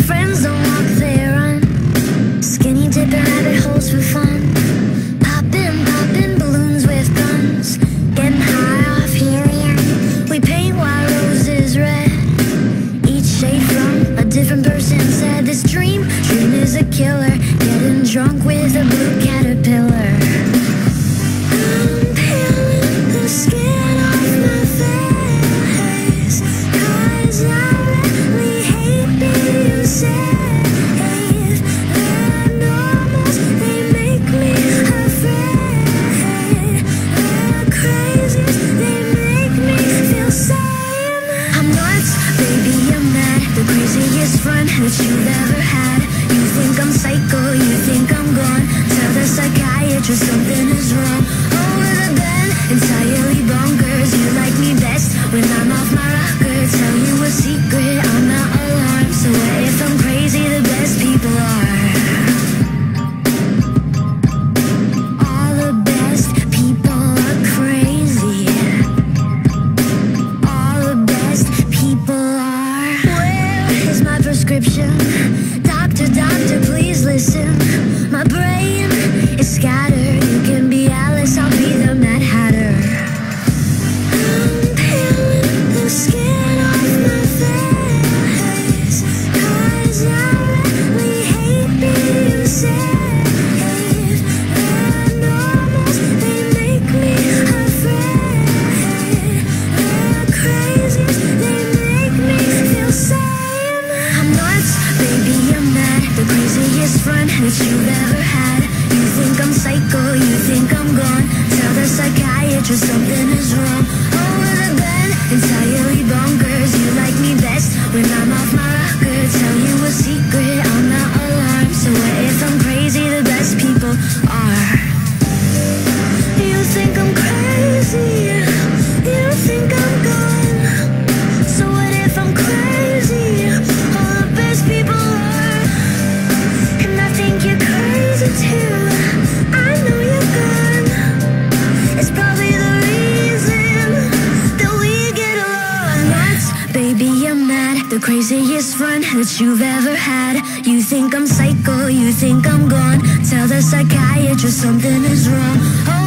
friends don't walk, they run. Skinny dipping rabbit holes for fun. Popping balloons with guns. Getting high off helium. We paint white roses red. Each shade from a different person said this dream is a killer. Getting drunk with a blue caterpillar. I'm peeling the skin off my face, 'cause I really hate being safe. The normals, they make me afraid. The crazies, they make me feel sane. I'm nuts, baby, I'm mad. The craziest friend that you've ever had. You think I'm psycho, you think I'm gone. Tell the psychiatrist something is wrong. Over the bed, entirely bonkers. You like me best when I'm off my rocker. Tell you a secret, I'm not alarmed. So what if I'm crazy? The best people are. All the best people are crazy. All the best people are. Where is my prescription? Doctor, please listen. My brain is scattered. You can be Alice, I'll be the Mad Hatter. I'm peeling the skin off my face, 'cause I really hate being safe. The normals, they make me afraid. The crazies, they make me feel sane. I'm nuts, baby, I'm mad. The craziest friend that you've ever had. You think I'm psycho, you think I'm gone. Tell the psychiatrist something is wrong. Over the bed, entirely bonkers. You like me best when I'm off my rocker. Tell you a secret, I'm not alarmed. So what if I'm crazy? The best people are. You think I'm crazy, you think I'm gone. So what if I'm crazy? All the best people are. And I think you're crazy too. I know you're gone. It's probably the reason that we get along. Nuts, baby, I'm mad. The craziest friend that you've ever had. You think I'm psycho, you think I'm gone. Tell the psychiatrist something is wrong.